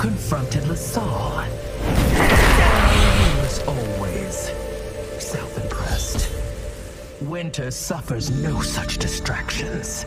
confronted Lassalle. He was always self-impressed. Winter suffers no such distractions.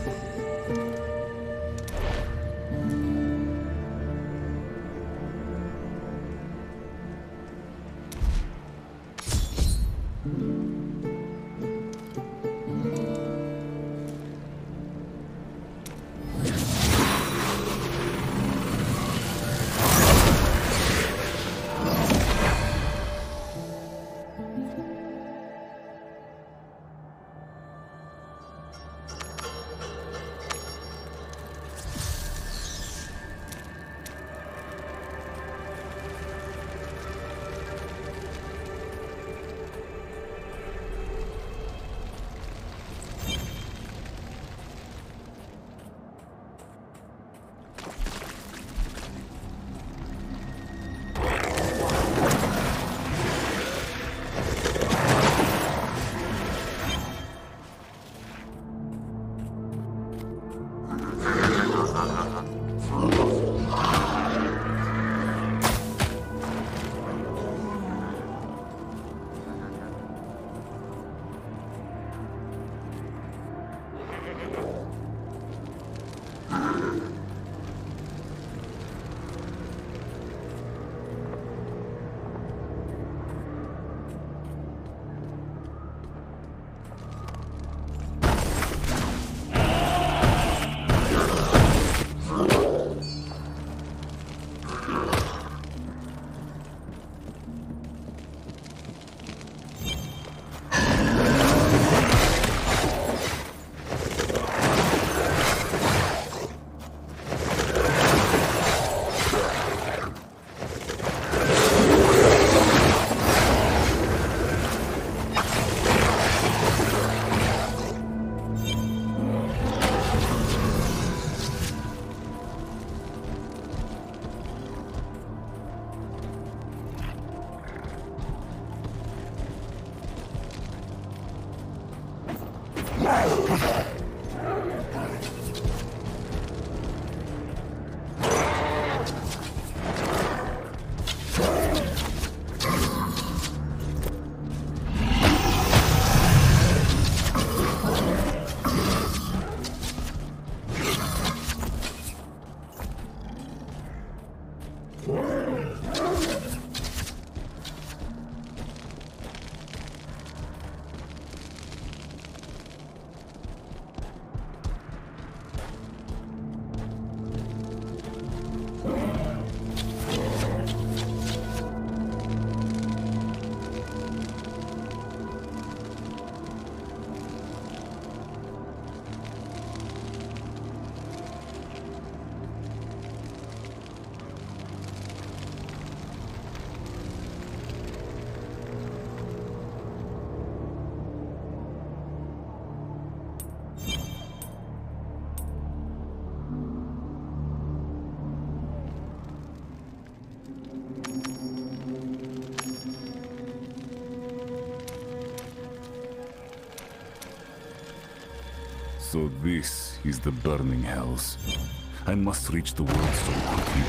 So this is the Burning Hells. I must reach the world so quickly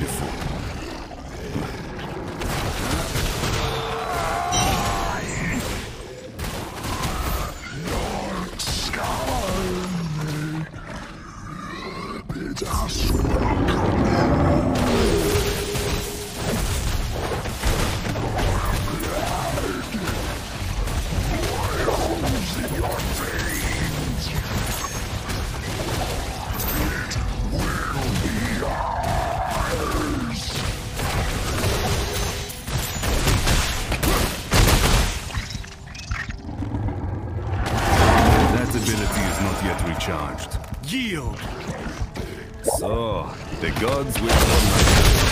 before... Recharged. Yield! So, the gods will honor.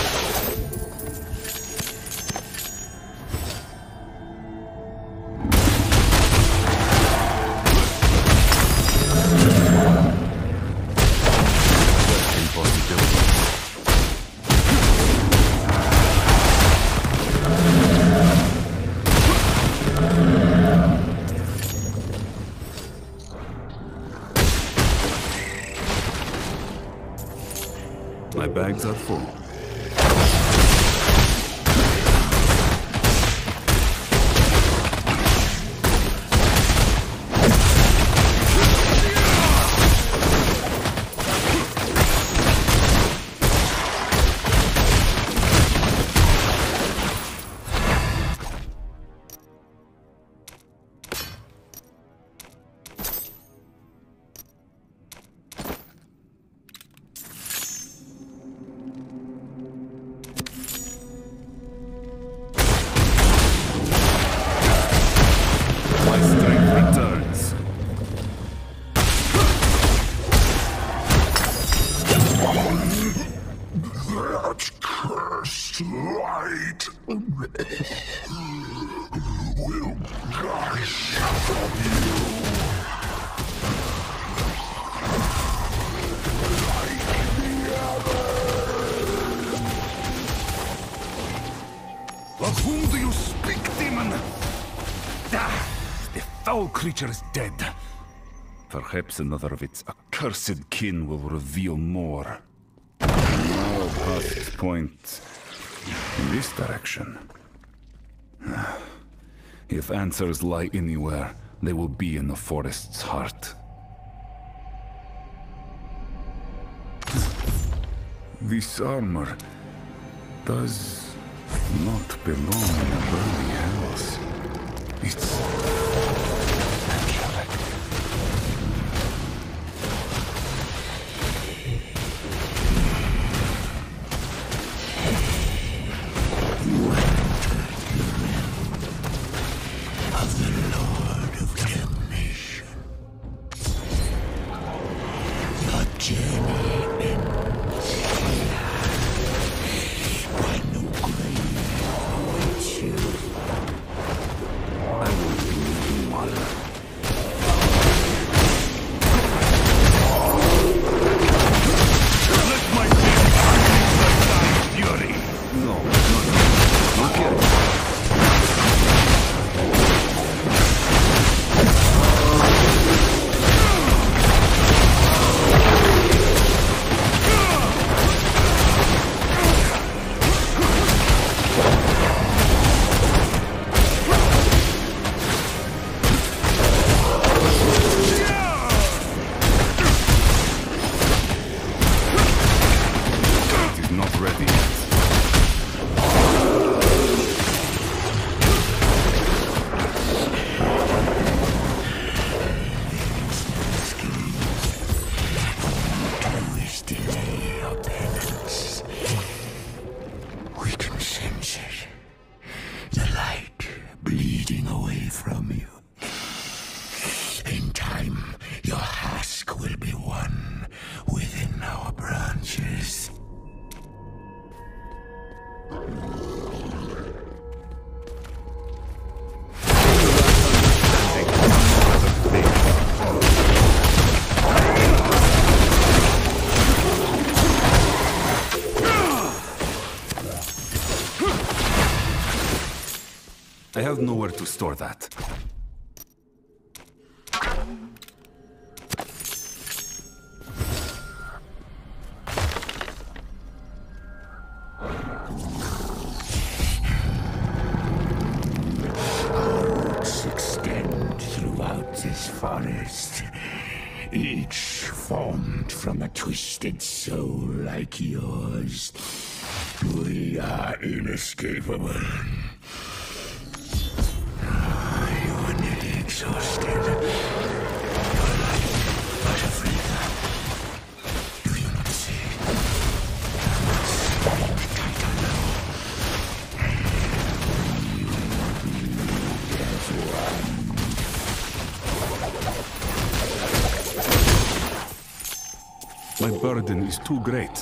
My bags are full. My strength returns. That cursed light will gush from you like the others. Of whom do you speak, demon? Ah, the foul creature is dead. Perhaps another of its accursed kin will reveal more. Now past this point in this direction. If answers lie anywhere, they will be in the forest's heart. This armor does not belong in the burning hells. It's angelic. Of the Lord of Damnation. Your journey ends here. Why no grave awaits you? I will be one. Let my death fury. No, not yet. It is not ready yet. Always delay your penance. We can sense it. The light bleeding away from you. In time, your husk will be one within our branches. I have nowhere to store that. Roots extend throughout this forest, each formed from a twisted soul like yours. We are inescapable. You are nearly exhausted. Your life but a flicker. Do you not see? Stand tighter now. You bleed as one. My burden is too great.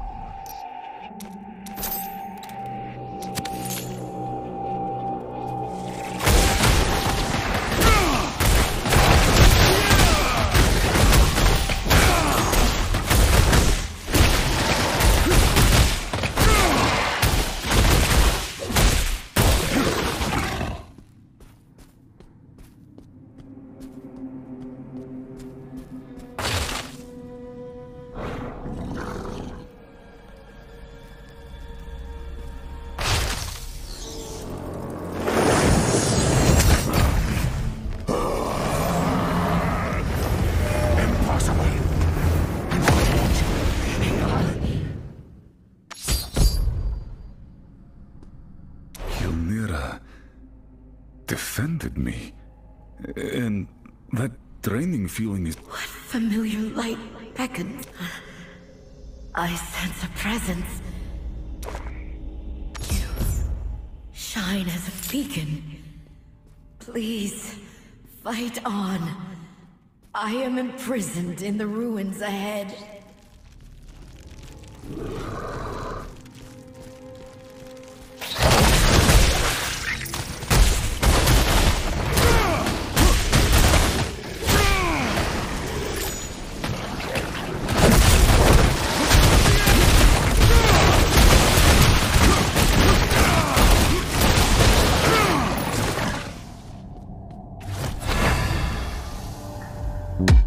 Ylnira defended me. And that draining feeling is... What familiar light beckons? I sense a presence. You shine as a beacon. Please, Fight on. I am imprisoned in the ruins ahead. You